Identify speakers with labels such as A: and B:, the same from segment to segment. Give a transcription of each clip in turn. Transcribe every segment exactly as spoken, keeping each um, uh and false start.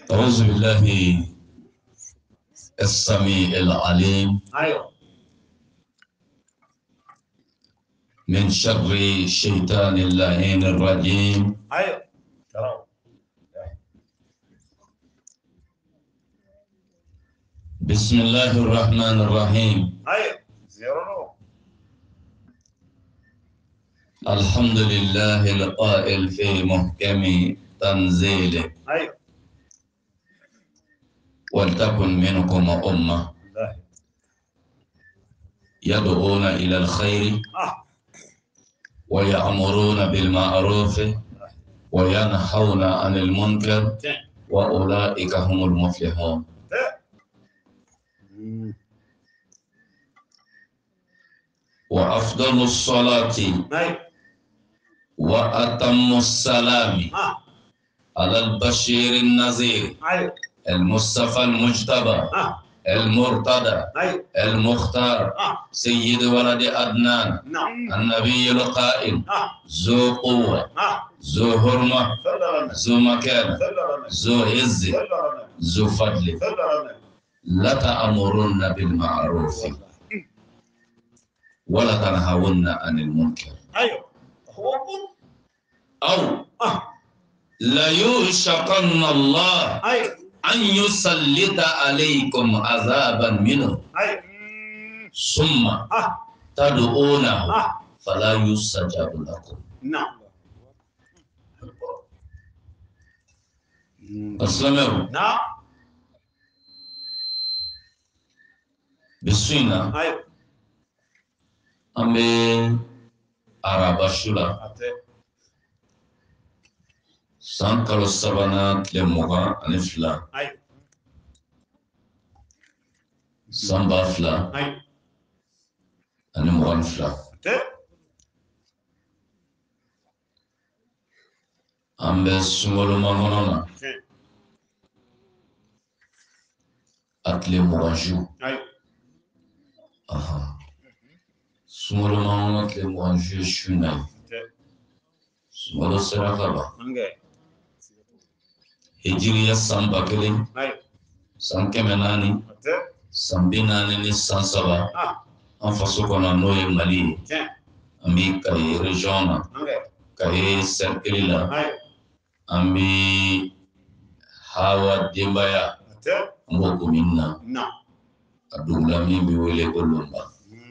A: أعوذ بالله السميع العليم
B: ايوه
A: من شر الشيطان اللعين الرجيم.
B: ايوه ترى
A: بسم الله الرحمن الرحيم.
B: ايوه زيرو
A: الحمد لله القائل في محكم تنزيله
B: ايوه
A: ولتكن منكم أمة يدعون إلى الخير
B: اه
A: ويأمرون بالمعروف وينهون عن المنكر وأولئك هم المفلحون. وأفضل الصلاة وأتم السلام على البشير النذير المصطفى المجتبى المرتضى المختار سيد ولد عدنان النبي القائم ذو قوة ذو حرمة ذو مكانة ذو عز ذو فضل لتأمرن بالمعروف ولا تنهون عن المنكر أو لا يوشكن الله أن يسلط عليكم عذابا منه ثم تدعونه فلا يستجاب لكم.
B: نعم
A: السلام
B: نعم
A: بسينا
B: ايوه
A: أمي أراباشولا سانكالو سبانا تلموغا أنفلا
B: ايوه
A: سامبا فلا
B: ايوه
A: أنموغان فلا أمي سمولو مانونا أتلموغا جو
B: ايوه
A: أها سمولو مانونا أتلموغا جو شونا سمولو سراكابا Hijriya san ba kelen san kɛmɛ naani san bi naani ni san saba an faso kɔnɔ n'o ye Mali ye an bi Kayi region na Kayi cercle la an bi Hawa denbaya an b'o commune na a dugu la min bɛ wele ko Lomba.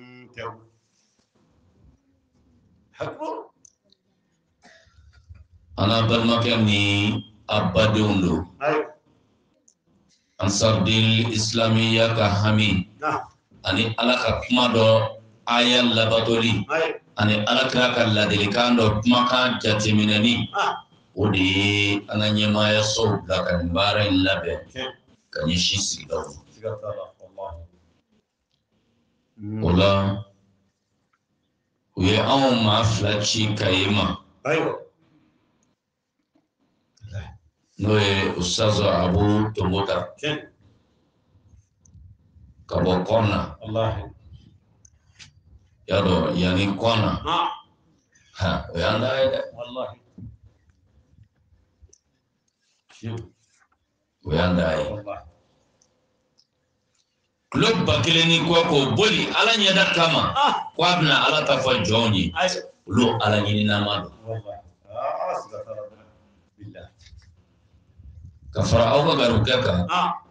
A: An n'a balimakɛ ni abadenw do Ansardil Islamiya ka hami ani Ala ka kuma dɔ aya labatoli ani Ala ka ladilikan dɔ kumakan jateminɛni o de ye an ka ɲɛmaaya sow bila ka nin baara in labɛn ka ɲɛsin sigidaw ma. O la u ye anw maa fila ci Kayi ma n'o ye Ustaz Abu Tombota ka bɔ Kɔna y'a dɔn yanni Kɔna ha o y'an da ye dɛ o y'an da ye kulo ba kelen ni kɔ k'o boli Ala ɲɛda kama ko a bɛna Ala ta fɔ jɔnw ye olu Ala ɲininama don. Ka fara aw ka garukɛ kan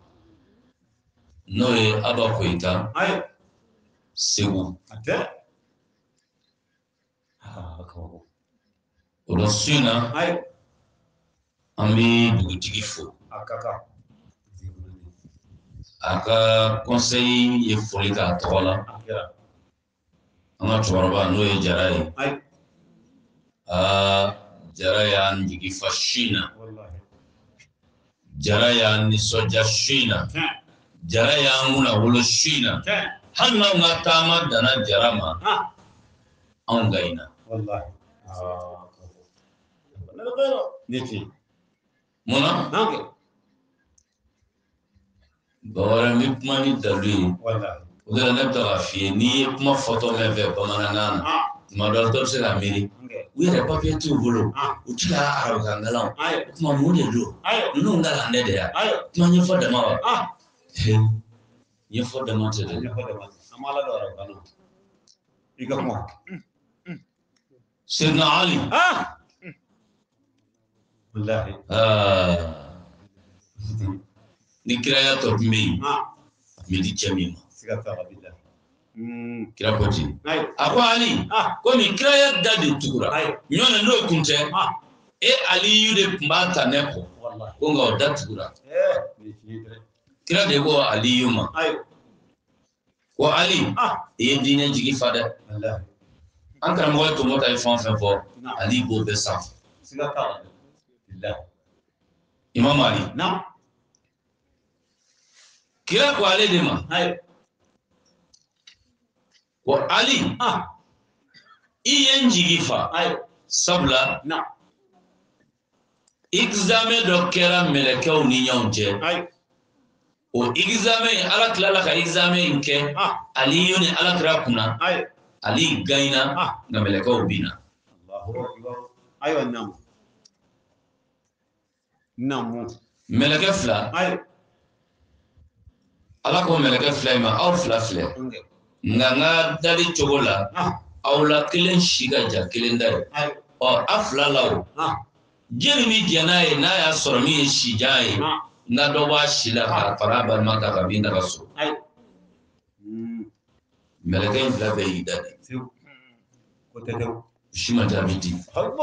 A: n'o ye Aba Koyita Segu o la su in na an bɛ dugutigi fo a ka conseil ye foli k'a tɔgɔ la an ka cɛkɔrɔba n'o ye Jara ye aa Jara y'an jigi fa su in na Jara y'an nisɔndiya su in na Jara y'an kunna wolo su in na hali n'anw ka taama danna Jara ma anw ka ɲina munna bawara n bɛ kuma ni dalu ye o de la ne bɛ to k'a f'i ye n'i ye kuma fɔtɔ mɛn fɛ bamanankan na ma docteur c'est la mairie u yɛrɛ papier t'u bolo u ti ka arabukan kalan o kuma mun de don ninnu kalan ne de ya kuma ɲɛfɔ dama wa ɲɛfɔ dama tɛ dɛ
B: amala do arabukan i ka kuma
A: Sayyidina Ali
B: wallahi
A: ni kiraya tɔ tun bɛ yen mi di cɛ min ma
B: siga t'a la billahi
A: kira ko ten a ko Ali ko nin kiraya da de tugura ɲɔnɛ n'o kun tɛ e Aliyu de tun b'a ta ne kɔ ko nka o da tugura kira de ko Aliyu ma ko Ali i ye diinɛ jigi fa dɛ an karamɔgɔ tɔmɔ ta ye fɛn fɛn fɔ Ali b'o bɛɛ sanfɛ
B: siga t'a la billahi
A: Imam Ali
B: na'am
A: kira ko ale de ma ko Ali i ye n jigi fa sabula examen dɔ kɛra mɛlɛkɛw ni ɲɔgɔn cɛ o examen in Ala tilala ka examen in kɛ Aliyu ni Alakira kunna Ali gagnera nka mɛlɛkɛw binna
B: ayiwa namu namu
A: mɛlɛkɛ fila Ala ko mɛlɛkɛ fila in ma aw fila filɛ nka n ka dali cogo la aw la kelen si ka jan kelen da ye ɔ a fila la o jeli min jɛn n'a ye n'a y'a sɔrɔ min ye sijan ye n'a dɔ b'a si la ka fara a balima kan ka bin daga so mɛlɛkɛ in fila bɛɛ y'i da de si ma jaabi di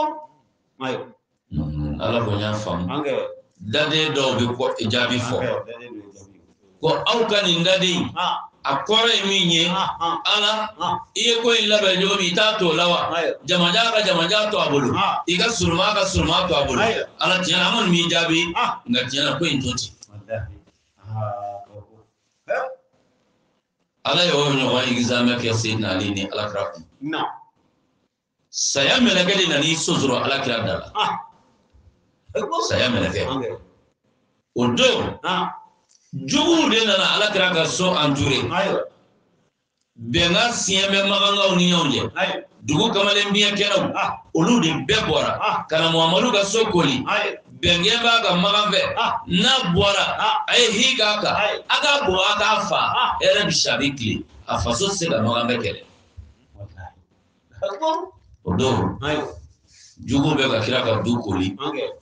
A: Ala ko n y'a faamu daden dɔw bɛ jaabi fɔ ko aw ka nin daden a kɔrɔ ye min ye Ala i ye ko in labɛn cogo min i t'a to la wa jamajan ka jamajan to a bolo i ka suruma ka suruma to a bolo Ala tiɲɛ na an kɔni b'i jaabi nka tiɲɛ na ko in to ten Ala ye o ɲɔgɔn examen kɛ Seydina Ali ni Alakira kun saya mɛlɛkɛ de nana i sonsoro Alakira da la saya mɛlɛkɛ o don juguw de nana Alakira ka so entouré bɛnkan siɲɛ bɛ magankaw ni ɲɔgɔn cɛ dugu kamalen biɲɛ kɛnɛw olu de bɛɛ bɔra ka na Muhamadu ka so koli bɛnkɛ b'a ka magan fɛ n'a bɔra a ye hi k'a kan a k'a bɔ a k'a fa e yɛrɛ bi si a bɛ tile a faso tɛ se ka magan bɛ kɛlɛ o don juguw bɛ ka kira ka du koli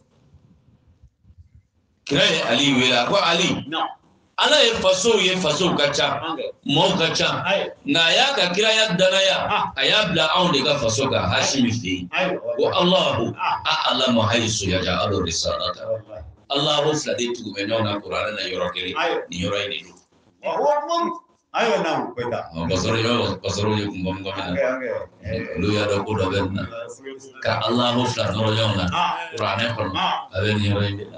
A: kira ye Ali wele a ko Ali Ala ye fasow ye fasow ka ca maaw ka ca nka a y'a ka kiraya danaya a y'a bila anw de ka faso kan Hashimi fɛ yen ko Allahu a'lamu haysu yaj'alu risalata Allahu fila de tugu bɛ ɲɔgɔn na Kuranɛ na yɔrɔ kelen nin yɔrɔ in de don
B: ayiwa namu koyita
A: basɔrɔ yɔrɔ basɔrɔ ye kun bɔ mɔgɔ min na olu y'a dɔn ko dɔ bɛ nin na ka Allahu fila nɔrɔ ɲɔgɔn na Kuranɛ kɔnɔ a bɛ nin yɔrɔ in de la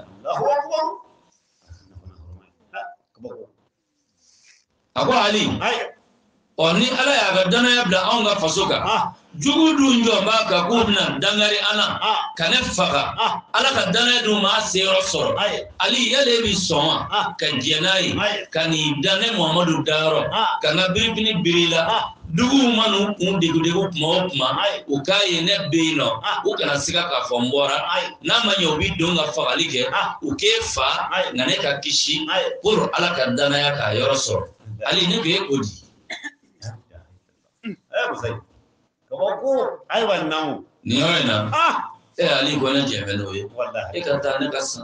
A: a ko Ali ɔ ni Ala y'a ka danaya bila anw ka faso kan jugu dun jɔ b'a kan k'u bɛna dangari an na ka ne faga Ala ka danaya dun m'a seyɔrɔ sɔrɔ Ali yala e bɛ sɔn wa ka jɛn n'a ye ka n'i da ne Muhamadu dayɔrɔ ka n ka birifini biri i la duguw ma n'u kun degudegu tuma o tuma u k'a ye ne bɛ yen nɔ u kana siga k'a fɔ n bɔra n'a ma ɲɛ u bɛ don ka fagali kɛ u k'e fa nka ne ka kisi pour Ala ka danaya k'a yɔrɔ sɔrɔ Ali ne bɛ e ko di
B: kabako ayiwa namu
A: nin yɔrɔ in na e Ali ko ne jɛn bɛ n'o ye e ka taa ne ka san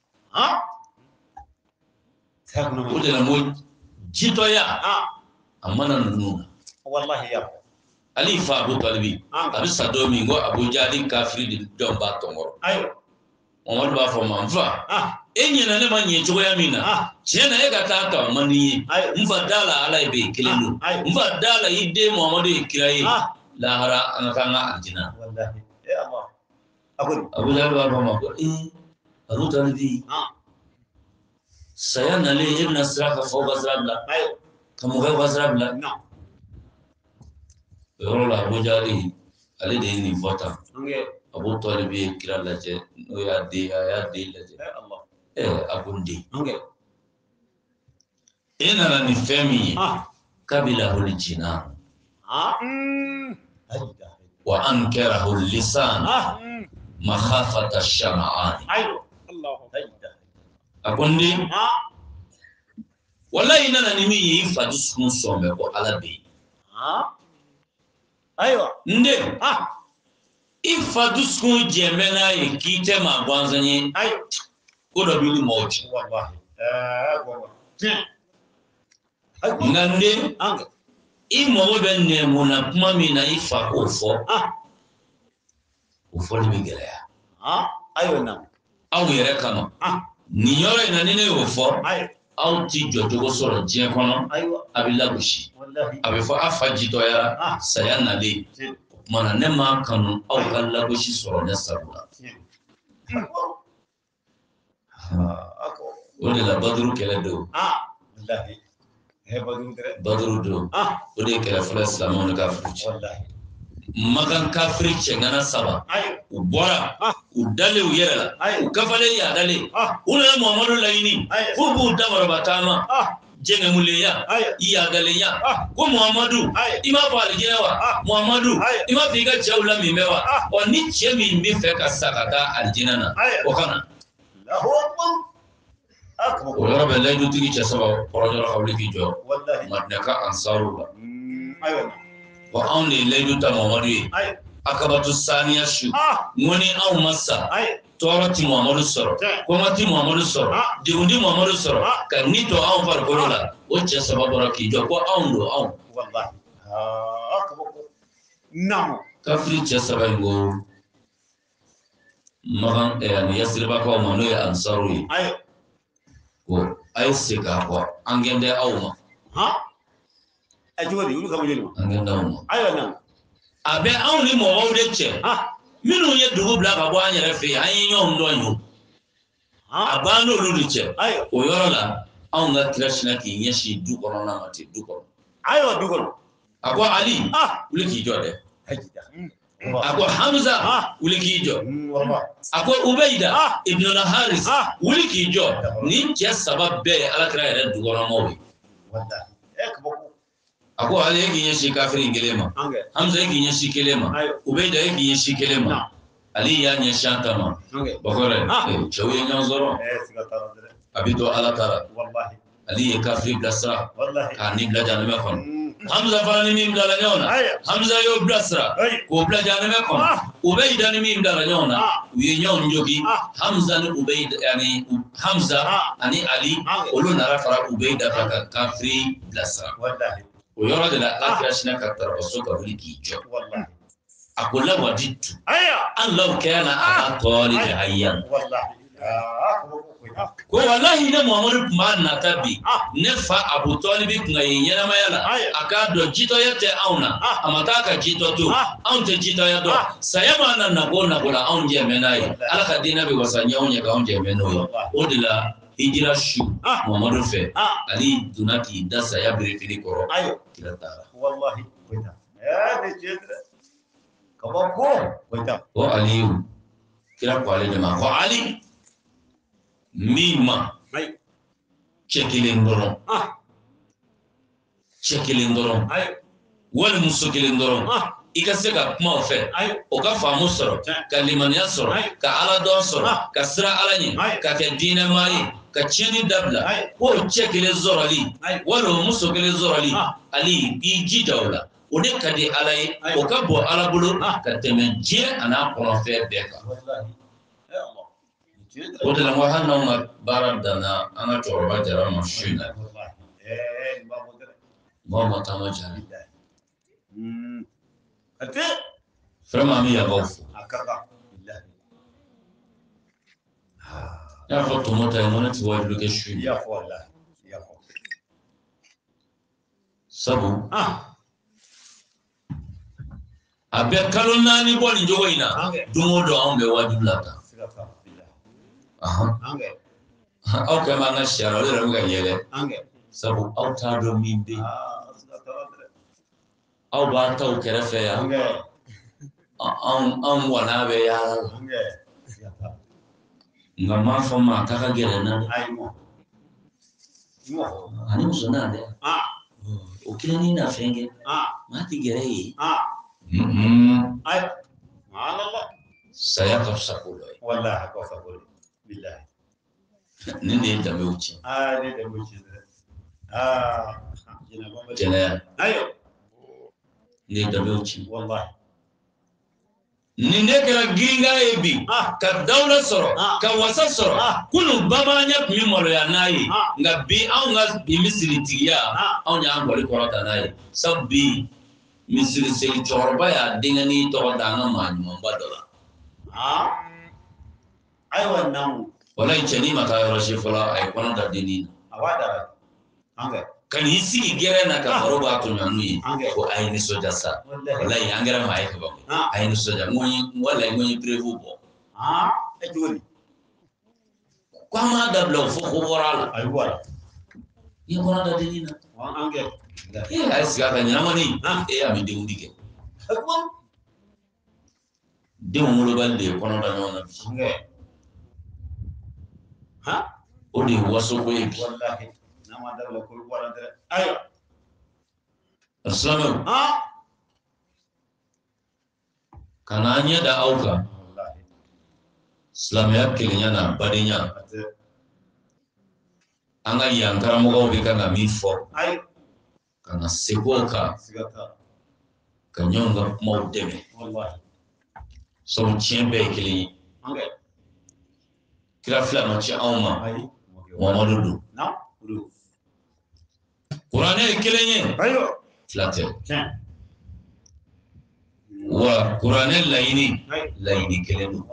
A: o de la n ko jitɔya a mana ninnu na Ali fa Abu Talibi a bɛ sa don min ko Abu Jahali kafiri de dɔn b'a tɔnkɔrɔ Muhamadu b'a fɔ ma n fa e ɲɛna ne ma ɲɛ cogoya min na tiɲɛ na e ka taa ta man di ye n fa da la Ala ye bɛ kelen don n fa da la i den Muhamadu ye kira ye lahara an ka kan ka aljina Abu Jahali b'a fɔ ma ko ee Abu Talibi saya nalen e bɛna sira ka faw ka sira bila ka mɔgɔw ka sira bila o yɔrɔ la Abu Jahali ale de ye nin fɔ tan Abu Talibi ye kira lajɛ n'o y'a den a y'a den lajɛ ɛ a ko n den e nana ni fɛn min ye kabila holi jina wa ankarahu lisan makhafata shama'an.
B: Ayo Allah
A: Akundi wallahi nana nimi yi fadi sun sombe ko alabe.
B: Ayo
A: Nde ifadu sun jemena yi kite ma gwanzanye.
B: Ayo
A: Ko do bili mawji.
B: Wallahi eh go
A: Ngande
B: Ange
A: imo be ne muna kuma mina ifa ko fo.
B: Ah
A: Ufo ni bigele.
B: Ah ayo na
A: Awu yere kama.
B: Ah
A: Ni yoro ina nini ufo.
B: ayo
A: Awu ti jojo go soro je kono.
B: ayo
A: Abila bushi.
B: wallahi
A: Abifo afajito ya
B: Ah.
A: sayana le. Mana ne ma kanu awu kala bushi soro ne sabula.
B: ako
A: Ode la badru kele do.
B: ah wallahi he badum tere
A: Badru do.
B: ah
A: Ode kele fala islamu ka fuci.
B: wallahi
A: Magan kafiri cengana saba.
B: ayo
A: Ubora.
B: Ah.
A: Udale uyerela.
B: Ayo.
A: Ukafale ya dale.
B: Ah.
A: Ule Muhammadu laini.
B: Ayo.
A: Fubu damara batama.
B: ah
A: Jenge muleya.
B: Ayo.
A: Iya galeya.
B: Ah.
A: Ko Muhammadu.
B: Ayo.
A: Ima fali jewa.
B: Ah.
A: Muhammadu.
B: Ayo.
A: Ima figa jawla mimewa.
B: Ah.
A: O ni chemi mi feka sakata aljinana.
B: Ayo.
A: Okana.
B: Allahu akbar akbar
A: O yoro be laidu tigi chesaba porojoro khawli ki jo.
B: wallahi
A: Madnaka ansaru ba.
B: ayo
A: Wa auni laidu ta Muhammadu yi.
B: ayo
A: Akabatu saniya shu.
B: ah
A: Ngoni au masa.
B: ayo
A: Toro ti Muhammadu soro.
B: Tiens.
A: Koma ti Muhammadu soro.
B: Ah.
A: Diundi Muhammadu soro.
B: Ah.
A: Ka nito au far korola. O che sababara ki jo ko au ndo au.
B: wallahi ah akbar namo
A: Kafri che sabango. Magan e an yasriba ko manu ya ansaru yi.
B: ayo
A: Ko ay sika ko angende au ma.
B: ha ajuwa di ulu kama jeni
A: Angende au ma.
B: ayo namo
A: Abe au ni mo au de che.
B: ah
A: Minu ye dugu bla ka bo anyere fe ayin yo ndo yo.
B: ah
A: Abano lu de che.
B: ayo
A: O yoro la au nga krashna ki nyeshi du kono na mati du kono.
B: ayo dugol
A: Akwa Ali.
B: ah
A: Uli ki jo de.
B: hajida
A: Akwa Hamza.
B: Ah.
A: Uli ki jo.
B: wallahi
A: Akwa Ubaida.
B: Ah.
A: Ibn al-Haris.
B: Ah.
A: Uli ki jo. Ni je sabab be ala kra yere du kono mo.
B: wallahi akbar
A: Akwa Ali ki nyeshi kafiri ngelema.
B: ange
A: Hamza ki nyeshi kelema.
B: Ayo.
A: Ubaida ki nyeshi kelema.
B: Na.
A: Ali ya nyeshi antama.
B: ange
A: Bakore.
B: Ah.
A: Eh, chawi nyanzoro.
B: eh sigata dere
A: Abito ala tara.
B: wallahi
A: Ali ye kafiri blasra.
B: wallahi
A: Ka ni bla janame kon.
B: Mm.
A: Hamza fana ni mim dala nyona.
B: Ayo.
A: Hamza yo blasra.
B: Ayo.
A: Ko bla janame kon.
B: Ah.
A: Ubaida ni mim dala nyona.
B: Ah.
A: Uye nyon jogi.
B: Ah.
A: Hamza ni Ubaida yani U- Hamza
B: Ah.
A: ani Ali
B: Ah.
A: olu nara fara Ubaida faka kafiri blasra.
B: wallahi
A: O yoro de la akrashna katara basoka wuli kijo.
B: wallahi
A: Akola waditu.
B: aya
A: Allah kana ala talib ayyan.
B: wallahi ah akbar
A: Ko wallahi ne Muhammadu kuma na tabi.
B: Ah.
A: Ne fa Abu Talib kuma yenyana mayala.
B: Aye.
A: Aka do jito yete auna.
B: Ah.
A: Amata ka jito tu.
B: Ah.
A: Aunte jito ya do.
B: Ah.
A: Sayama na nako na kola aunje menai. Ala ka dina bi wasanya onye ka aunje menoy. Odila hijira shu
B: Ah.
A: Muhammadu fe.
B: ah
A: Ali dunaki dasa ya birifili koro.
B: ayo
A: Kila tara.
B: wallahi koita eh de jedre kaba ko koita
A: O Aliyu. Kila kwa ale de ma. Ko Ali. Mima.
B: ay
A: Chekile ndoro.
B: ah
A: Chekile ndoro.
B: ayo
A: Wali muso kelen dɔrɔn
B: ah
A: i ka se ka kuma o fɛ
B: ayo
A: o ka faamu sɔrɔ
B: Tiɲɛ.
A: ka limaniya sɔrɔ
B: Ayi.
A: ka ala dɔn sɔrɔ
B: Ah.
A: ka sira ala ɲɛ
B: Ayi.
A: ka kɛ diinɛmaa ye ka tiɲɛni dabila
B: Ayi.
A: ko cɛ kelen sɔrɔli
B: Ayi.
A: wali o muso kelen sɔrɔli
B: Ah.
A: ali i jija o la o de ka di ala ye
B: Ayi.
A: o ka bɔ ala bolo
B: Ah.
A: ka tɛmɛ diɲɛ a n'a kɔnɔfɛn bɛɛ kan
B: wallahi ya allah jedre
A: o de la n ko hali n'anw ka baara danna an ka cɛkɔrɔba jara ma su in na
B: wallahi eh ni babu dere
A: mɔgɔw ma taama jara
B: billahi mm ate
A: vraiment an bɛ yabaw fo
B: akaka billahi ah
A: n y'a fɔ tɔmɔ ta ye n ko ne tɛ wajibi kɛ su in na
B: ya fo wallahi ya fo
A: sabu
B: ah
A: a bɛ kalo naani bɔ nin cogo in na
B: Ange.
A: don o don anw bɛ wajibi la tan
B: sigata billahi
A: Ahan.
B: ange
A: aw kɛ m'an ka sariya o de yɛrɛ bɛ ka yɛlɛ
B: ange
A: sabu aw t'a dɔn min bɛ yen
B: ah sigata dere
A: aw b'a ta o kɛrɛfɛ yan
B: ange
A: anw anw wana bɛ yaala la
B: ange sigata
A: nka m'a fɔ ma k'a ka gɛrɛ n na dɛ
B: ay mo mo
A: ani muso n'a dɛ
B: ah
A: o kelen ni na fɛn kɛ
B: ah
A: maa ti gɛrɛ yen
B: ah
A: Mhm.
B: ay Allah
A: saya ka sakolo
B: wallahi ka sakolo billahi
A: ni ne da mai wuce
B: ah ne da wuce ah jina ba
A: jina
B: ayo
A: ne da mai wuce
B: wallahi
A: ni ne kɛra giringa ye bi ka dawla sɔrɔ ka wasa sɔrɔ kunu bamanya tun bɛ maloya n'a ye nka bi anw ka bi misiri tigiya anw y'an gɔli kɔrɔta n'a ye sabu bi misiri seli cɛkɔrɔba y'a denkɛni tɔgɔ da an ka maa ɲumanba dɔ la
B: ayiwa naamu
A: walayi cɛnin ma taa yɔrɔ si fɔlɔ a ye kɔnɔ da dennin
B: na a b'a da an kɛ
A: ka n'i sigi gɛrɛ na ka baro b'a tɔɲɔnu ye ko a ye nisɔndiya sa walayi an kɛra maa ye ka ban a ye nisɔndiya n ko walayi n ko n ye perewu bɔ
B: e cogo di
A: ko an m'a dabila o fɔ ko bɔra a la
B: a ye bɔ a la
A: i ye kɔnɔ da dennin na
B: an kɛ
A: e a ye sigi a ka ɲɛnamani e y'a mɛ denw di kɛ denw wolobali de ye kɔnɔ da ɲɔgɔn na bi o de ye wasoko ye bi asilamɛw ka na an ɲɛ da aw kan silamɛya kelenya n'a badenya an ka yan karamɔgɔw bɛ kan ka min fɔ ka na segin o kan ka ɲɔgɔn ka kumaw dɛmɛ sabu tiɲɛ bɛɛ ye kelen ye kira fila ma ci anw ma Muhamadu don kuranɛ ye kelen ye fila tɛ wa kuranɛ laɲini laɲini kelen don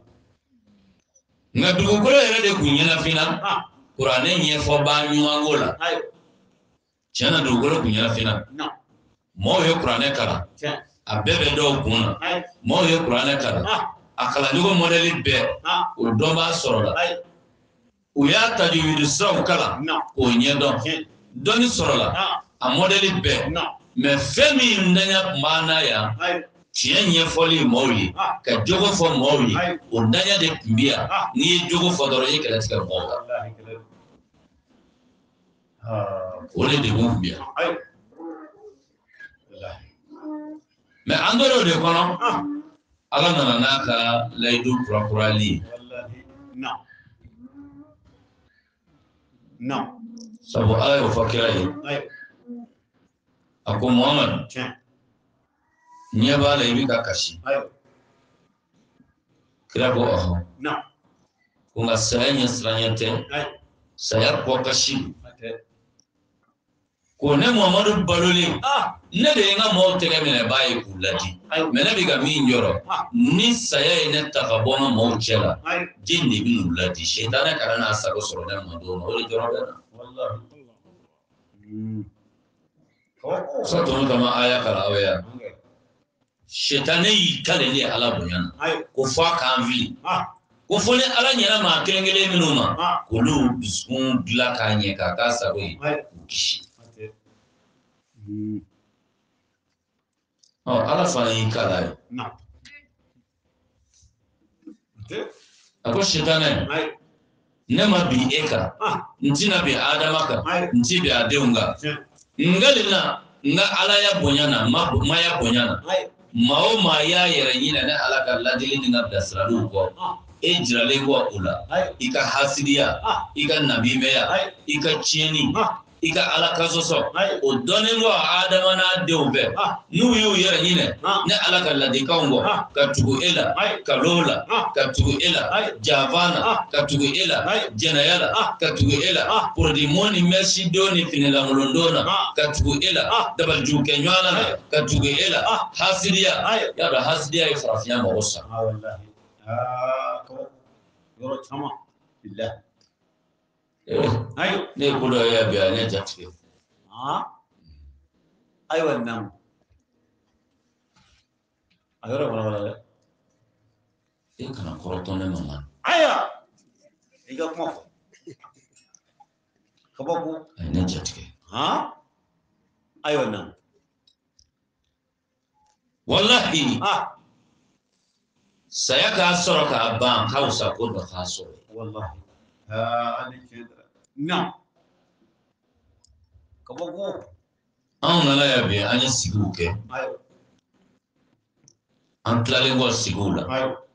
A: nka dugukolo yɛrɛ de kun ɲɛnafinna kuranɛ ɲɛfɔba ɲumanko la tiɲɛ na dugukolo kun ɲɛnafinna maaw ye kuranɛ kalan a bɛɛ bɛ dɔw kun na maaw ye kuranɛ kalan a kalancogo mɔdɛli bɛɛ o dɔn b'a sɔrɔ la u y'a tajwidi siraw kalan k'o ɲɛdɔn dɔnni sɔrɔ la a mɔdɛli bɛɛ mɛ fɛn min daɲa tun b'an na yan tiɲɛ ɲɛfɔli maaw ye ka jogo fɔ maaw ye o daɲa de tun bɛ yan n'i ye jogo fɔ dɔrɔn i ye kɛlɛ tigɛ mɔgɔw kan o de degun tun bɛ yan mɛ an tora o de kɔnɔ ala nana n'a ka layidu kurakurali ye sabu ala y'o fɔ kira ye a ko Muhamadu ɲɛ b'a la i bɛ ka kasi kira ko ɔhɔn ko nka saya ɲɛsiranɲɛ tɛ saya kɔ kasi ko ne Muhamadu balolen ne de ye n ka maaw tɛgɛ minɛ b'a ye k'u ladi mɛ ne bɛ ka min jɔrɔ ni saya ye ne ta ka bɔ n ka maaw cɛ la jin de bɛ n'u ladi setanɛ kana n'a sago sɔrɔ ne ma don o de jɔrɔ bɛ na sɔtɔn kama aya kalan aw ya setanɛ y'i kale ni ala bonya na ko fɔ a k'an fili ko fɔ ni ala ɲɛna maa kelen kelen minnu ma k'olu dusukun dilan k'a ɲɛ k'a k'a sago ye k'u kisi ala fana y'i kala ye a ko setanɛ ne ma bin e kan n tɛna bin adama kan n ti bin a denw kan ngali na n ka alaya bonya na maya bonya na maa o maa y'a yɛrɛ ɲinɛ ne ala ka ladili ni ka bilasiraliw kɔ e jiralen kɔ o la i ka hasidiya i ka nabimɛya i ka tiɲɛni i ka ala ka sɔsɔ o dɔnnen kɔ adama n'a denw bɛɛ n'u y'u yɛrɛ ɲinɛ ne ala ka ladikanw kɔ ka tugu e la kalon la ka tugu e la janfan na ka tugu e la jɛnɛya la ka tugu e la porodimɔ ni mɛsidon ni finilankolondon na ka tugu e la dabalijugukɛ ɲɔgɔn na ka tugu e la hasidiya y'a dɔn hasidiya ye farafinya mɔgɔ sa
B: yɔrɔ caman bilahi
A: ayo ne ko dɔ y'a bi a ne jatigɛ
B: ayiwa naamu a yɔrɔ fana wala dɛ
A: e kana kɔrɔtɔ ne ma
B: ayiwa i ka kuma fɔ kabako
A: a ye ne jatigɛ
B: ayiwa naamu
A: wallahi saya k'a sɔrɔ k'a ban k'a wusa ko dɔ k'a sɔrɔ
B: wallahi ani tiɲɛ dɛ na kabako
A: anw nana yan bi an ye sigiw kɛ an tilalen kɔ sigiw la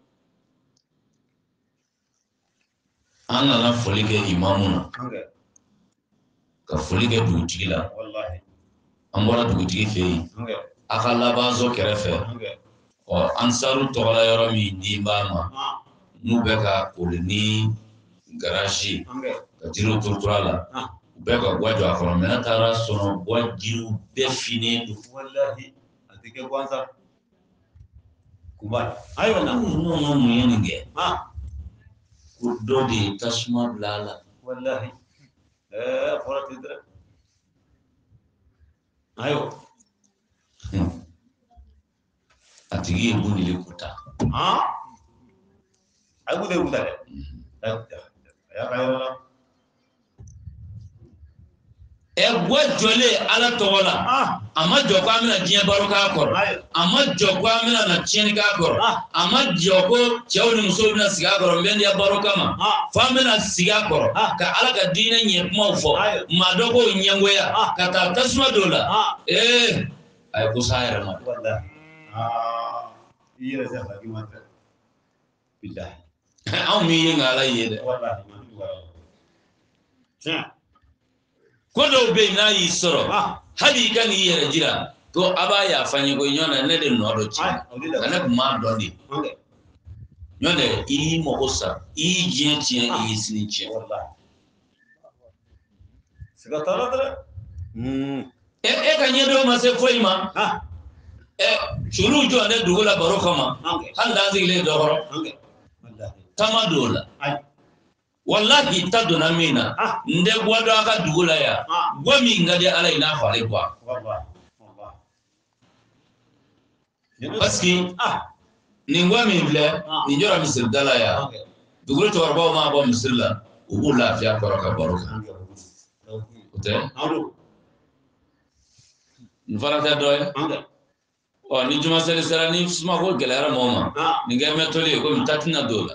A: an nana foli kɛ imamu na ka foli kɛ dugutigi la an bɔra dugutigi fɛ yen a ka labanso kɛrɛfɛ ɔ ansaru tɔgɔla yɔrɔ min di b'a ma n'u bɛ ka koli ni garaji ka jiriw turutura la u bɛ ka gwa jɔ a kɔrɔ mɛ ne taara sɔrɔ gwa jiriw bɛɛ finnen don
B: a tɛ kɛ gansan kuba
A: ayiwa na n'u ma mun ye nin kɛ ko dɔ de ye tasuma bila a la
B: wallahi ɛɛ fɔra ten dɛ ayiwa
A: a tigi ye bundili kuta
B: ah a ye bundili kuta dɛ a y'a ka yɔrɔ la
A: ɛ gwa jɔlen ala tɔgɔ la a ma jɔ ko an bɛna diɲɛ baro k'a kɔrɔ a ma jɔ ko an bɛna na tiɲɛni k'a kɔrɔ a ma jɔ ko cɛw ni musow bɛna sigi a kɔrɔ n bɛ diɲɛ baro kama fo an bɛna sigi a kɔrɔ ka ala ka diinɛ ɲɛ kumaw fɔ maa dɔ k'o ɲɛngoya ka taa tasuma dɔw la ee a ye ko s'a yɛrɛ ma
B: i yɛrɛ tɛ fagi ma tɛ bilahi
A: anw min ye nka ala ye dɛ ko dɔw bɛ yen n'a y'i sɔrɔ hali i ka n'i yɛrɛ jira ko a b'a yafa n ye ko ɲɔn tɛ ne de nɔ dɔ ci nka ne tun m'a dɔn de ɲɔn tɛ i y'i mago sa i y'i diɲɛ tiɲɛ i y'i sini tiɲɛ
B: siga t'a la dɛ
A: e e ka ɲɛdɔn ma se foyi ma ɛ suluw jɔ ne dugu la baro kama hali n'an sigilen dɔ kɔrɔ tama don o la wallahi ta donna min na n tɛ gwa dɔn a ka dugu la yan gwa min ka di ala ye n'a fari gwa parce que nin gwa min filɛ nin jɔra misiri da la yan dugu cɛkɔrɔbaw m'a bɔ misiri la u b'u lafiya kɔrɔ ka baro kan o tɛ nin fana tɛ dɔ ye ɔ ni juma seli sera ni sumako gɛlɛyara mɔgɔw ma nin kɛ mɛ toli ye komi ta tɛna don o la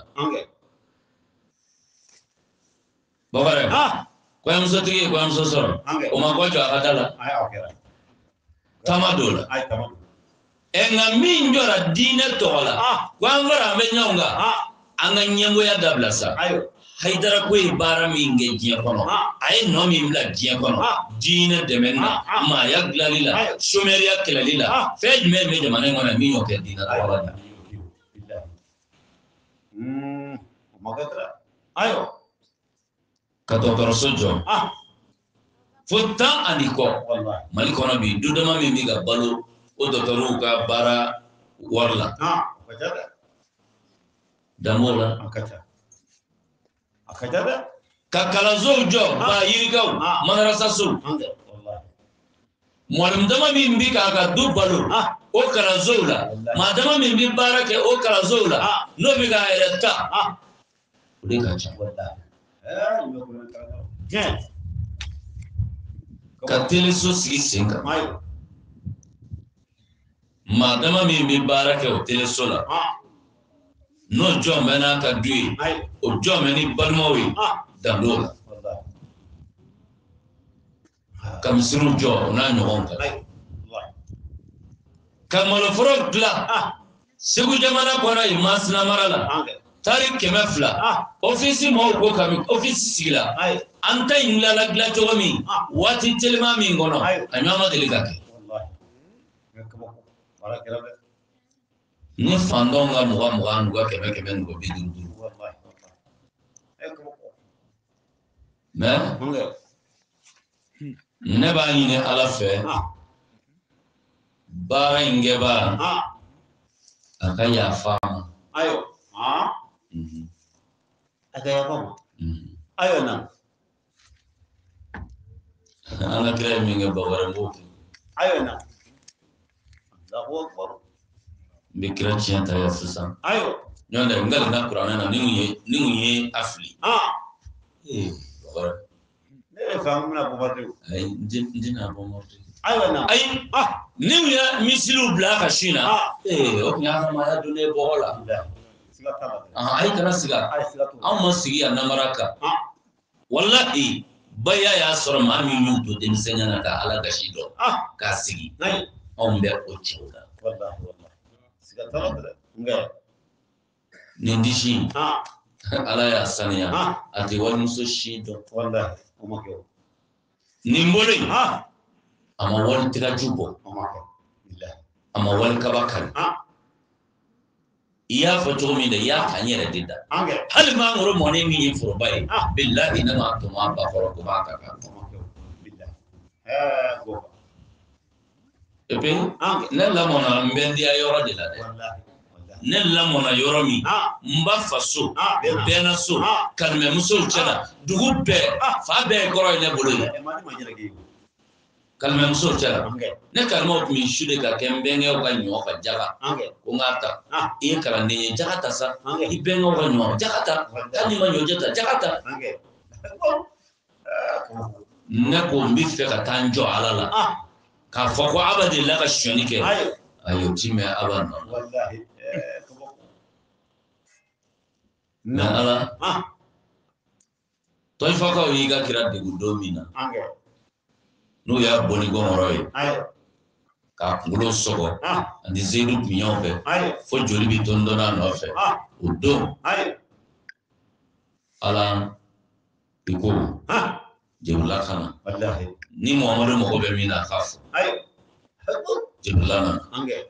A: Bakare, kɔɲɔmuso tigi ye kɔɲɔmuso sɔrɔ o ma kɔ jɔ a ka da la taama don la ɛ nka min jɔra diinɛ tɔgɔ la ko an fara an bɛ ɲɔgɔn kan an ka ɲɛngoya dabila sa Haidara ko ye baara min kɛ diɲɛ kɔnɔ a ye nɔ min bila diɲɛ kɔnɔ diinɛ dɛmɛni na maaya dilali la somɛriya kɛlɛli la fɛn jumɛn bɛ jamana in kɔnɔ min y'o kɛ diinɛ tɔgɔ la
B: ayiwa
A: ka dɔgɔtɔrɔso jɔ fo tan ani kɔ mali kɔnɔ bi du dama min bɛ ka balo o dɔgɔtɔrɔw ka baara wari la danbo la ka kalansow jɔ ba yirikaw madarasasow mɔlim dama min bɛ k'a ka du balo o kalansow la maa dama min bɛ baara kɛ o kalansow la n'o bɛ k'a yɛrɛ ta o de ka ca ka teleso sigi sen kan maa dama min bɛ baara kɛ o teleso la n'o jɔn bɛ n'a ka du ye o jɔn bɛ ni balimaw ye danbo la ka misiriw jɔ o n'a ɲɔgɔn kan ka maloforo dilan Segu jamana kɔnɔ yen Masina mara la tari kɛmɛ fila ofisi mɔgɔw ko kami ofisi sigila an ta in dilala dilan cogo min waati telima min kɔnɔ a ɲɔgɔn ma deli ka kɛ ni fantanw ka mugan mugan n'u ka kɛmɛ kɛmɛ n'u ka bi duuru duuru mais ne b'a ɲini ala fɛ baara in kɛbaga a ka yafa ma
B: Ada apa? Ayo na.
A: Ala kira min kɛ Bakare m'o kɛ.
B: Ayo na. Allahu Akbar.
A: N bɛ kira tiɲɛ ta yan sisan.
B: Ayo.
A: Ɲɔn tɛ n galina kuranɛ na ni mun ye ni mun ye a fili. Ee Bakare.
B: Ne yɛrɛ fɛ an bɛna bɔ Mɔriti.
A: Ayi n tɛna bɔ Mɔriti.
B: Ayiwa na.
A: Ayi ni mun ye misiliw bila ka sin na ee o tun y'a ka maaya donnen bɔgɔ la. Ayi kana siga anw ma sigi yan namara kan wallahi baya y'a sɔrɔ maa min y'u to denmisɛnniya na ka ala gasi dɔn k'a sigi anw bɛ o cɛw la
B: siga tawdra ngai
A: nindishi
B: ah
A: ala ya saniya ati wal muso shido
B: wallahi kuma ko
A: nimbole
B: ah
A: ama wal tiga jubo
B: kuma ko billahi
A: ama wal kabakari
B: ah
A: iya foto mi da ya tanyere dida
B: ange
A: hal ma ngoro mone mi yi furo bai billahi na ma to ma ba foro ko ba ka ka
B: kuma ko billahi eh go
A: epe
B: ange
A: ne la mona mbendi ayoro de la de
B: wallahi
A: ne la mona yoro mi
B: ah
A: mba faso
B: ah
A: bena so
B: ah
A: kalme muso chela dugu be fa be goro ne bolo
B: e ma ma jere ge
A: kalme muso chela
B: ange
A: ne kalmo mi shude ka kembenge o ka nyo ka jaga
B: ange
A: ko ngata
B: ah
A: e kala ne jagata sa
B: ange
A: ibengo ka nyo jagata kani ma nyo jata jagata
B: ange
A: ne ko mbi fe ka tanjo alala
B: ah
A: ka fo ko abadi la ka shoni ke
B: ayo
A: ayo time aban
B: wallahi eh kuma
A: na ala
B: ah
A: toy faka wi ga kira de gudomina
B: ange
A: no ya boni gomoro yi
B: ayo
A: ka kulo sogo
B: ah
A: andi zedu pinyo fe
B: ayo
A: fo joli bi tondo na no fe
B: ah
A: udo
B: ayo
A: ala iko
B: ah
A: jebla kana
B: wallahi
A: ni muhammadu mo be mina khaf
B: ayo
A: jebla na
B: ange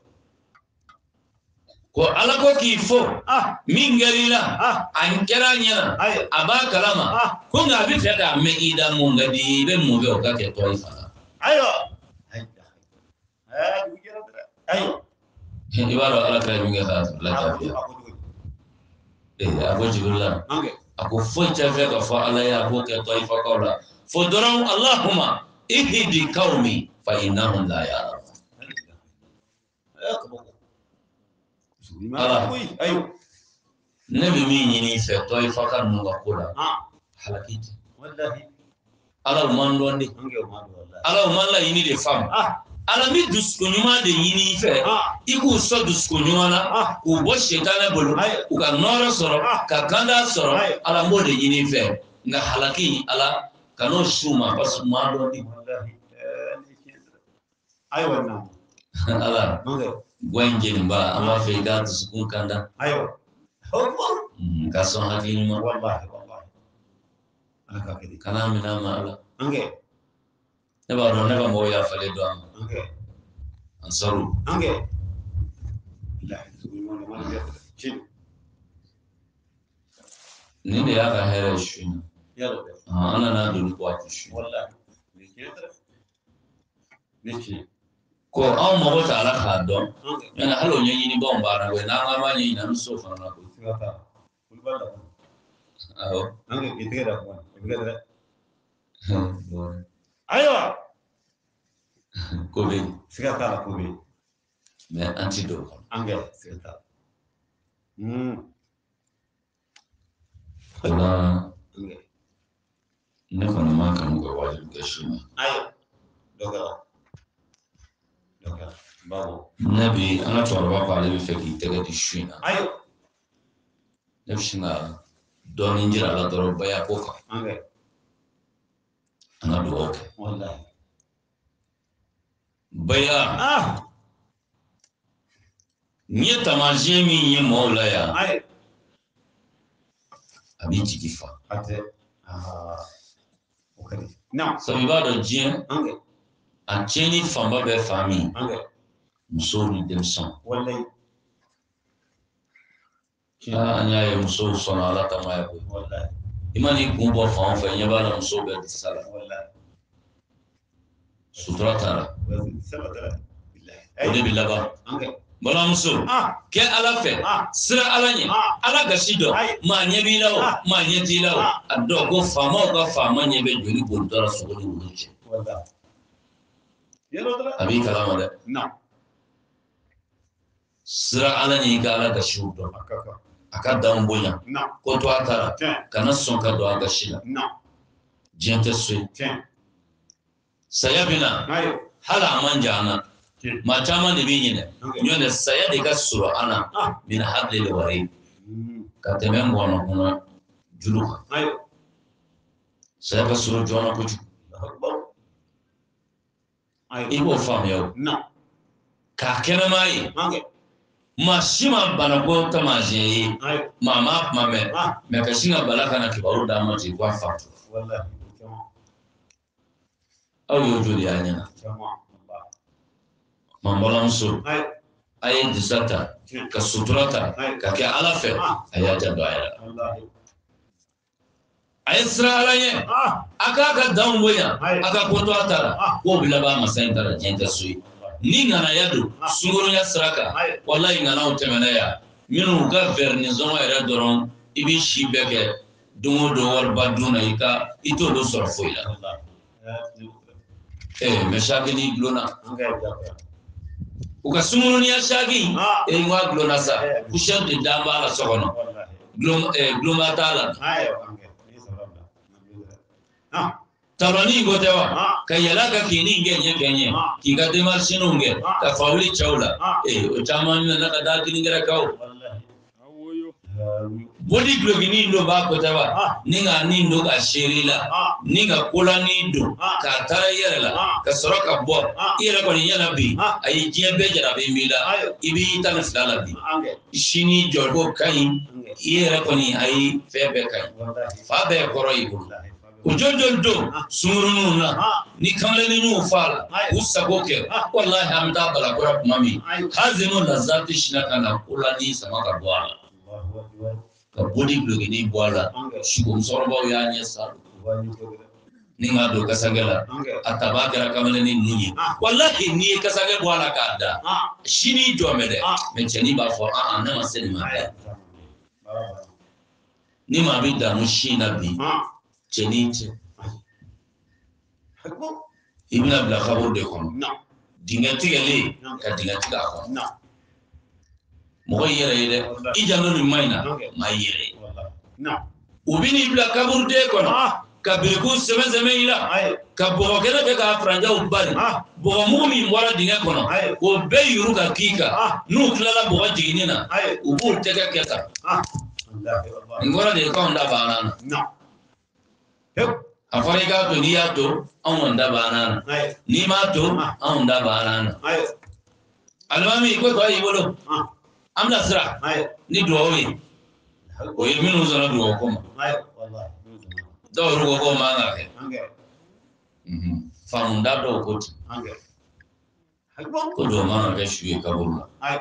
A: ko ala ko ki fo
B: ah
A: min galila
B: ah
A: an kira nya
B: ayo
A: aba kalama
B: ah
A: ko nga bi fe ka me ida mo ngadi be mo be o ka ke toy fala
B: ayo ayo eh gujira ayo
A: ibaro ala ka mi ga la tafiya eh abo jibla
B: ange
A: ako fo ta fe ka fa ala ya ko ke toy fa qawla fo doron allahumma ihdi qaumi fa innahum la ya'lamun ala
B: ayo
A: nabi min yini fe toy fa kan no ga kula
B: ah
A: halakiti
B: wallahi
A: ala man dondi
B: ange ma wallahi
A: ala man la yini de fam
B: ah
A: ala mi dusko nyuma de yini fe
B: ah
A: iku so dusko nyuma na
B: ah
A: ku bo shetana bolu ku ka noro soro ka kanda soro ala mo de yini fe nga halaki ala kano shuma bas ma dondi
B: wallahi ayo wannan
A: ala
B: ange
A: gwanjin ba amma fe ga dusko kanda
B: ayo
A: ka son hakili ma
B: wallahi wallahi aka kidi
A: kana mina ma ala
B: ange
A: ne ba no ne ba mo ya fale do am
B: ange
A: ansaru
B: ange la zuwi mo mo ya chin
A: ni ne ya ga hera shi
B: yalo
A: ah ana na do ko ati shi
B: wallahi ne ke ne ce
A: ko an mo ta ala ka don
B: ange
A: yana halo nyi ni bon ba na we na ma ma nyi na so fa na ko
B: sigata kulbala
A: aho
B: ange kitira ko kitira ayo
A: ko be
B: sigata ko be
A: me antidote
B: ange sigata hmm
A: wala
B: ange
A: ne ko ma kan ko wajib ga shi ma
B: ayo dogara dogara babu
A: nabi ana to ba ko ale fe ki tege di shi na
B: ayo
A: ne shi na don injira la doro baya ko ka
B: ange
A: ana do okay
B: wallahi
A: baya
B: ah
A: ni tamaje mi yi mola ya
B: ayo
A: abi jikifa
B: ate ah okari na
A: so mi ba do jien
B: ange
A: a cheni famba be fami
B: ange
A: muso ni dem son
B: wallahi
A: ah anya ye muso so na ala ta ma ya ko
B: wallahi
A: imani gumbo fa fa nya ba na muso be sala
B: wallahi
A: sutura tara
B: wazi sabata billahi
A: o de bi laba
B: ange
A: bala muso
B: ah
A: ke ala fe
B: ah
A: sira ala nye
B: ah
A: ala gashi do
B: Ai.
A: ma nye bi lawo
B: Ah.
A: ma nye ti lawo
B: Ah.
A: ado ko fama ko fama nye be joli ko dara so ko ni wuce
B: wallahi yelo dara
A: abi kalama da
B: na
A: sira ala nye ga ala gashi do
B: akaka
A: aka dan bonya
B: na
A: ko to atara
B: tiens
A: kana son ka do aga shila
B: na
A: jente su
B: tiens
A: sayabina
B: ayo
A: hala manjana
B: tiens
A: ma chama de binyine
B: ange
A: nyone saya de ga suro ana
B: ah
A: min hadli wari
B: hmm
A: ka teme ngono kuna juluka
B: ayo
A: saya ka suro jona ko ju
B: akbar ayo
A: ibo fam yow
B: na
A: ka kena mai
B: ange
A: Mashima banako tamaje mama mame me kashinga balaka na kibaru da mati kwa fatu wallahi aw yo jodi anyana mambalan so ay disata ka suturata ka ke alafe ayata doya wallahi ay israelanye aka ka damboya aka koto atara ko bilaba masayntara jenta suyi ni ngana yadu sunguru ya sraka wallahi ngana utemena ya minu ga vernizon era doron ibi shibeke dungo do wal baduna ika ito do sorfoila eh meshagini glona uka sunguru ni ashagi e ngwa glona sa kushan de damba la sokono glom eh gloma tala ah tarani gotewa ka yala ka kini ngenye kenye ki ga demar sinunge ka fawli chawla eh o chaman na ka da kini ngara kaw bodi glogini ndo ba gotewa ninga ni ndo ga sherila ninga kula ni do ka tara yela ka soroka bo ira ko ni yana bi ay jebe jara be mila ibi tan flala bi shini jorgo kai ira ko ni ay febe kai fa be koroi bulu ujojojo sumurunu na ni kamle ni ufala usagoke wallahi hamda bala kura mami hazinu lazati shinaka na kula ni samaka bwala ka bodi blogi ni bwala shugo msoroba uyanye sabu ni ngado kasagela atabakira kamle ni nunyi wallahi ni kasage bwala kada shini jomede mencheni ba fo a a na maseni mabya ni mabida mushina bi Chenite ibina bila khabur de kono dingati gele ka dingati ka kono mo yere yere ijano ni maina mayere ubini bila khabur de kono ka bilku seme seme ila ka bogo kena ke ka franja ubari bogo mumi mwala dinga kono o be yuru ka kika nu klala bogo jiginina ubu teka kesa ngora de ko nda banana Afrika to ni ya to an wanda banana ni ma to an wanda banana almami ko to yi bolo amna sira ni dowe o yi minu zana do ko ma wallahi do ru ko ma na ke mhm famu da do ko ti ko do ma na ke shuye ka bolo ai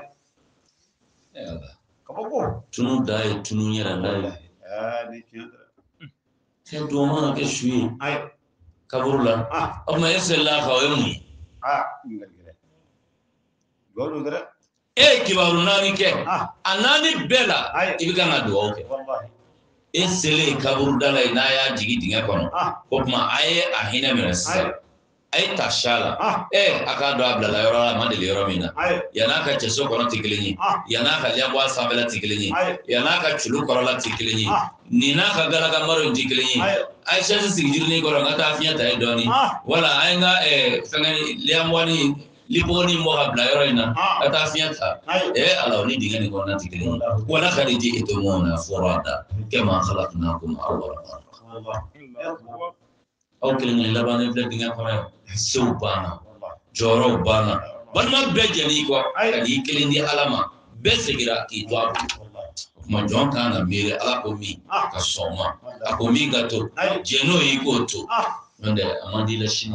A: ka boko tunu dai tunu yara dai ah ni ki Sen doma ke shuyi ay kaburula ah amma yasalla khawemu ah ngale godo dara e kibaru nani ke ah anani bela ibiga na do okay wallahi e sele kaburu dala ina ya jigi dinga kono ko kuma aye ahina merasa ay tashala eh aka do abla la yoro la mandeli yoro mina yana ka cheso kono tikilinyi yana ka liambwa sambela tikilinyi yana ka chulu korola tikilinyi nina ka gala ka maro tikilinyi ay shasi sigirni koro ngata afiya tay doni wala ay nga eh fengani liambwani liboni mo abla yoro ina ata afiya ta eh ala ni dingani kono tikilinyi wala khariji itumuna furada kama khalaqnakum awwala marra aw kelen labane bla dinga kono sew bana joro bana balma bejani ko kadi kelen di alama besegira ki to abu kuma jon kana mere ala ko mi ka soma ako mi gato jeno yi ko to nde amandi la shini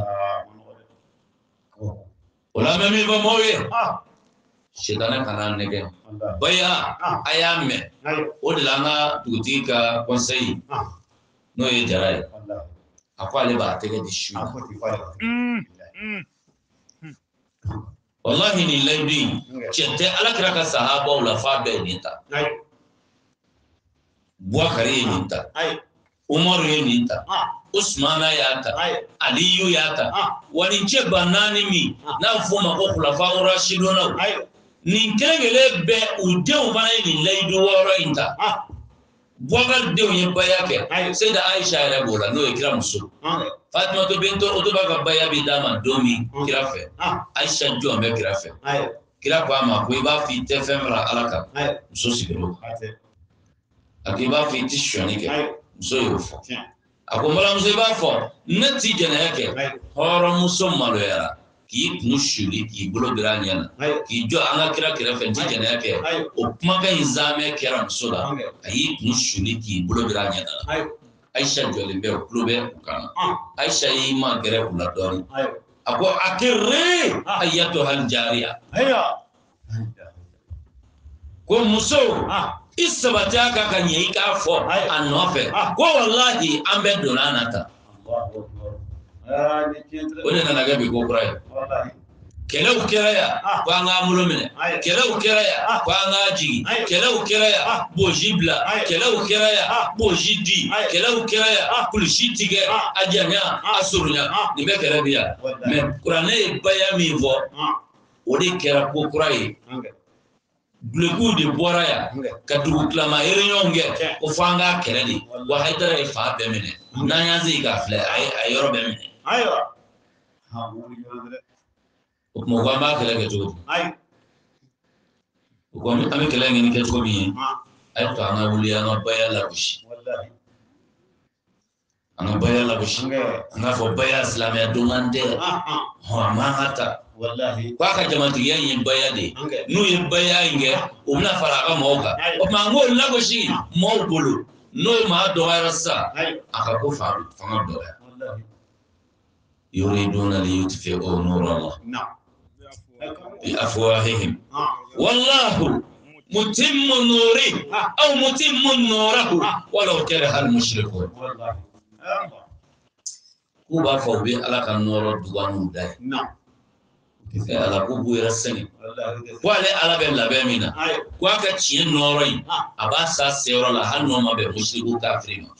A: wala memi ba moye shedana kana nege baya ayame o de langa tutika conseil no ye jaray akwale ba tege di shu wallahi ni laibi chete alakira ka sahaba wala fa be nita Buakari nita Umar nita Usmana yata Aliyu yata wani che banani mi na fuma ko khulafa rashiduna ni kelengele be ude ubana ni laibi woro inta Buagal de onye bayake sai da Aisha ya bola no ikira musu Fatima to binto otoba ka baya bi dama domi kirafe Aisha jo me kirafe kira kwa ma ko ba fi te femra alaka muso sigiro akiba fi ti shoni ke muso yo fo akomola muso ba fo nati jana yake horo muso malo yara k'i kun suli k'i bolo bira ɲɛ na k'i jɔ an ka kira kɛrɛfɛ nti jɛnɛya kɛ o kumakan in zaamɛ kɛra muso la a y'i kun suli k'i bolo bira ɲɛ na Aisha jɔlen bɛ o tulo bɛ u kan na Aisha y'i ma gɛrɛ u la dɔɔnin a ko akirri ayyatuhal jariya ko muso i sabati a kan ka ɲɛ i k'a fɔ a nɔfɛ ko wallahi an bɛ donna a nata o de nana kɛ bi ko kura ye kɛlɛw kɛra yan ko an k'an bolo minɛ kɛlɛw kɛra yan ko an k'a jigin kɛlɛw kɛra yan boji bila kɛlɛw kɛra yan boji di kɛlɛw kɛra yan kulusi tigɛ a janya a surunya nin bɛ kɛlɛ bi yan mɛ kuranɛ ye baya min fɔ o de kɛra ko kura ye dulokiw de bɔra yan ka dugu tilama réunion kɛ ko fɔ an k'a kɛlɛ de wa Hayidara ye fa bɛɛ minɛ n'an y'an sigi k'a filɛ a ye yɔrɔ bɛɛ minɛ o kuma ko an b'a kɛlɛ kɛ cogo di o ko an bɛ kɛlɛ ɲini kɛ cogo min ye a ye to an ka wuli an ka baya lagosi an ka baya lagosi an k'a fɔ baya silamɛya donkan tɛ hɔn a man ka ta ko a ka jamatigiya in ye baya de n'u ye baya in kɛ o bɛna fara a ka mɔgɔw kan o tuma an k'o lagosi mɔgɔw bolo n'o maa dɔgɔyara sisan a ka ko fanga dɔgɔya yuriduna liyutfi'u nura Allah بأفواههم والله متم نوره أو متم نوره ولو كره المشركون ko b'a fɔ u bɛ ala ka nɔrɔ duganu da ye ala ko b'u yɛrɛ sɛgɛn ko ale ala bɛ labɛn min na ko a ka tiɲɛ nɔrɔ in a b'a sa seyɔrɔ la hali n'o ma bɛn musiriku kafiri ma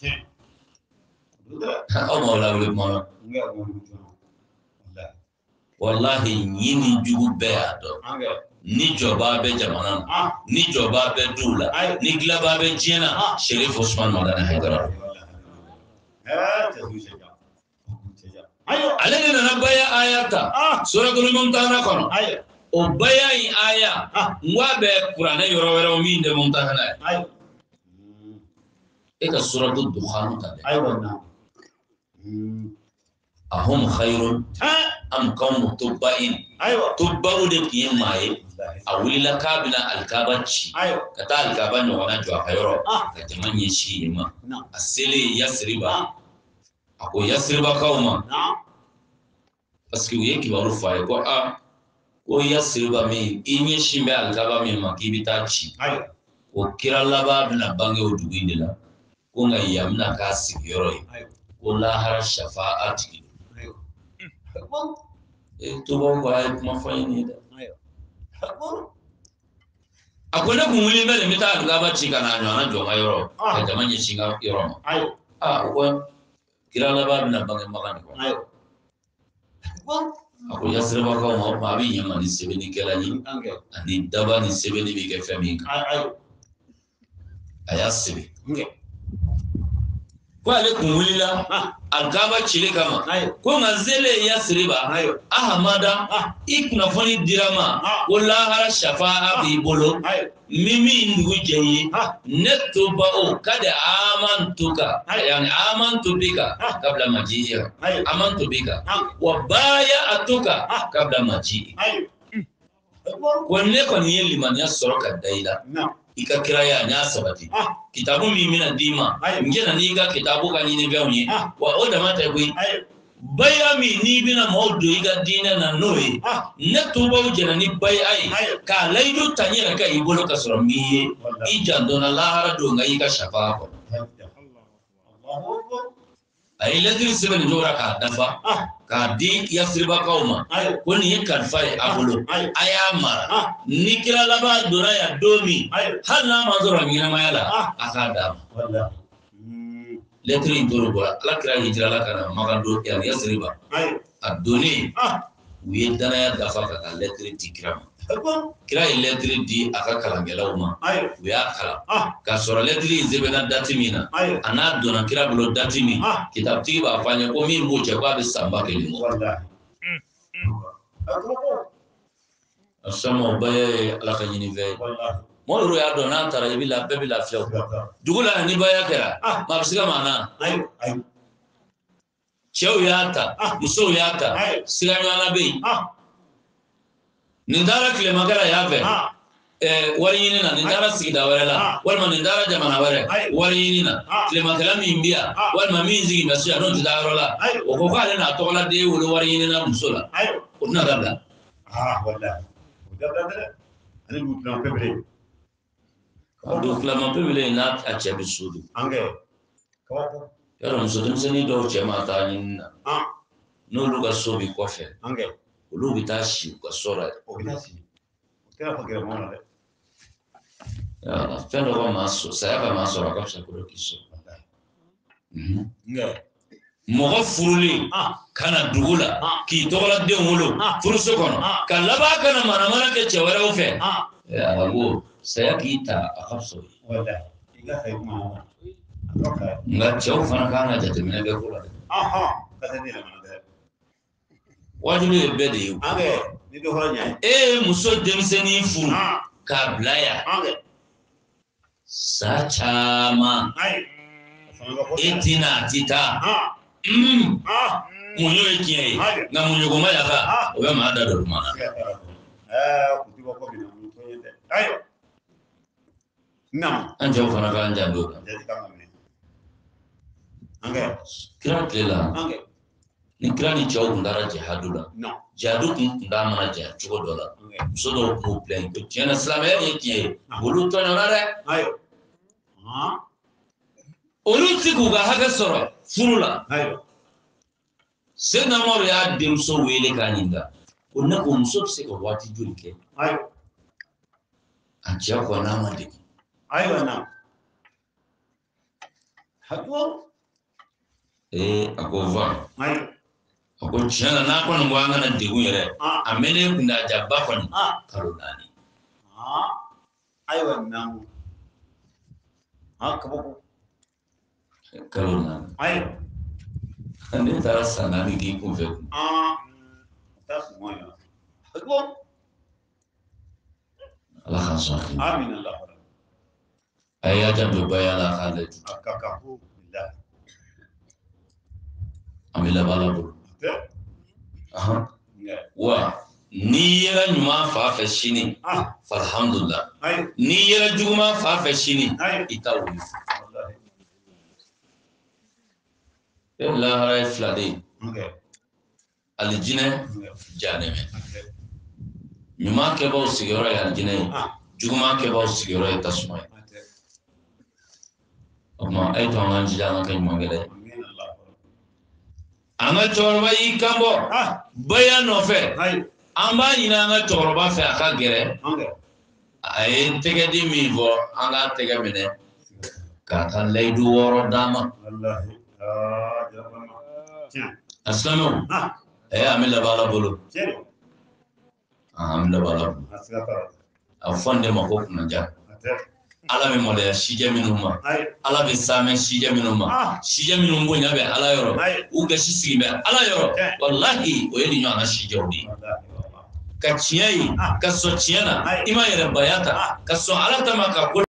A: aw ma wala wele kuma wallahi ɲini jugu bɛɛ y'a dɔn ni jɔbaa bɛ jamana na ni jɔbaa bɛ duw la ni dilanbaa bɛ diɲɛ na Sherif Usman Madani Hayidara ale de nana baya aya ta suratul Mumtahana kɔnɔ o baya in aya n ko a bɛ kuranɛ yɔrɔ wɛrɛw min tɛ Mumtahana ye e ka suratul Dukhan ta dɛ ahum khairun am qawmu tubba'in tubba'u de tun ye maa ye a wulila k'a bɛna alikaba ci ka taa alikaba ɲɔgɔnna jɔ a ka yɔrɔ ka jama ɲɛsin yen ma a selen Yasiriba a ko Yasiribakaw ma parce que u ye kibaru fɔ a ye ko a ko Yasiriba min i ɲɛsin bɛ alikaba min ma k'i bɛ taa ci ko kira laban bɛna bange o dugu in de la ko nka yan bɛna k'a sigiyɔrɔ ye ko lahara shafa'a tigi tubabu ko a ye kuma fɔ n ye dɛ a ko ne kun wuli bɛ nin bɛ taa alikaba ci ka na ɲɔgɔnna jɔ n ka yɔrɔ ka jama ɲɛsin n ka yɔrɔ ma a o ko kira laban bɛna bangebaga nin kɔnɔ a ko Yasiribakaw ma o kuma a bɛ ɲɛ ma ni sɛbɛnnikɛla ye ani daba ni sɛbɛnni bɛ kɛ fɛn min kan a y'a sɛbɛn ko ale kun wulila alikaba cili kama ko nka zele Yasiriba ahamada i kunnafoni dira ma ko lahara shafa'a b'i bolo min min dugu jɛ ye ne toba o kadi amantuka yani amantu bika kabla majiya amantu bika wa bay'atuka kabla maji ko ne kɔni ye limaniya sɔrɔ ka da i la i ka kiraya n y'a sabati kitabu min bɛna d'i ma n jɛna n'i ka kitabu ka ɲinifɛnw ye wa o dama tɛ koyi baya min n'i bɛna maaw don i ka diinɛ na n'o ye ne tubabu jɛna ni baya ye k'a layidu ta n yɛrɛ ka i bolo ka sɔrɔ min ye i jandonna lahara don nka i ka shafa kɔnɔ a ye lɛtiri sɛbɛn nin cogo la k'a dafa k'a di Yasiribakaw ma ko nin ye kalifa ye a bolo a y'a mara ni kira laban donna yan don min hali n'a ma sɔrɔ ɲɛnamaya la a k'a d'a ma lɛtiri in tora bɔra ala kira hijirala ka na Magado yani Yasiriba a donnen u ye danaya dafa ka ka lɛtiri di kira ma kira ye lɛtiri di a ka kalankɛlaw ma u y'a kalan k'a sɔrɔ lɛtiri in sɛbɛnna dati min na a n'a donna kira bolo dati min kitabutigi b'a fɔ an ye ko min b'o cɛ k'a bɛ san ba kelen bɔ a sɔnma o bɛɛ ye ala ka ɲinifɛn ye mɔgɔ y'a dɔn n'a taara i bɛ la bɛɛ bɛ lafiya o dugu la ni baya kɛra maa bɛ se ka maa na cɛw y'a ta musow y'a ta sigaɲɔgɔnna bɛ yen nindara kile magara yafe eh wari yinina nindara sigida warela walma nindara jamana ware wari yinina kile magala mimbia walma minzi ngasiya non tidarola o ko kale na tola de wolo wari yinina musola utna dabla
B: ah wala dabla dabla ani lutna pebele
A: do klama pebele na achabi sudu
B: ange ko
A: yaro musodo mseni do chema ta nyina ah no luga sobi kofe
B: ange
A: ulu bitashi kwa sora
B: o bitashi tena kwa kile mwana le
A: ya fendo kwa maso sayaba maso rakafsha kuro kiso mhm
B: nge
A: mogo furuli kana dugula ki togola den wolo furuso kono ka laba kana mana mana ke cewara ofe ya lawo saya kita akafso
B: wala iga hay kuma
A: nga cew fana kana jatemine be kula
B: aha kata ni mana de
A: wajibi be de yu
B: age ni do honya
A: e muso demseni furu ka blaya age sa chama etina tita mm ah munyo ekiye na munyo goma yaka obe ma da do mana
B: eh kutiba ko bina munyo to yende ayo nam
A: anje fana ka anja do
B: jadi kama mene ange
A: kira kila
B: ange
A: ni kira ni chawu ndara jihadu la
B: no
A: jihadu kun ndamana ja chugo dola so do ko plan ko tiena islamé ekiye bulu to na re
B: ayo ha
A: olu tiku ga haga soro furula
B: ayo
A: sai na mawar ya demso wele kaninga kunna ko muso se ko wati julke
B: ayo
A: a ciya ko na ma de
B: ayo na hakwo
A: eh akova
B: ayo
A: ako ciya na ko ngo anga na de guyere amene kunda jabba ko ni karunani
B: ah ayo na hakwo
A: karunani
B: ayo
A: ande tara sanani ki ku fe
B: ah tas moya hakwo
A: Allah kan so
B: amin Allah
A: aya jambe bayana khalet
B: akaka billah
A: amila bala bulu
B: te
A: aha wa ni yera nyuma fa fa shini
B: ah
A: alhamdulillah
B: ayo
A: ni yera juma fa fa shini itawu la haray flade
B: okay
A: aljine janeme nyuma ke baw sigoro ya aljine juma ke baw sigoro ya tasma amma ay to ngan jida kan mangale anga chorba yi kambo baya no fe amba ina anga chorba fe aka gere ay tege di mi vo anga tege mene ka kan leidu woro dama
B: wallahi ah jabana
A: aslamu eh amila bala bolo
B: jero
A: amila bala
B: asgata
A: afonde mako kuna ja ala be mole shije minuma ala be same shije minuma shije minumbo nyabe ala yoro uga shisi be ala yoro wallahi o yedi nyana shije odi ka ciyai ka so ciyana ima yere bayata ka so ala tamaka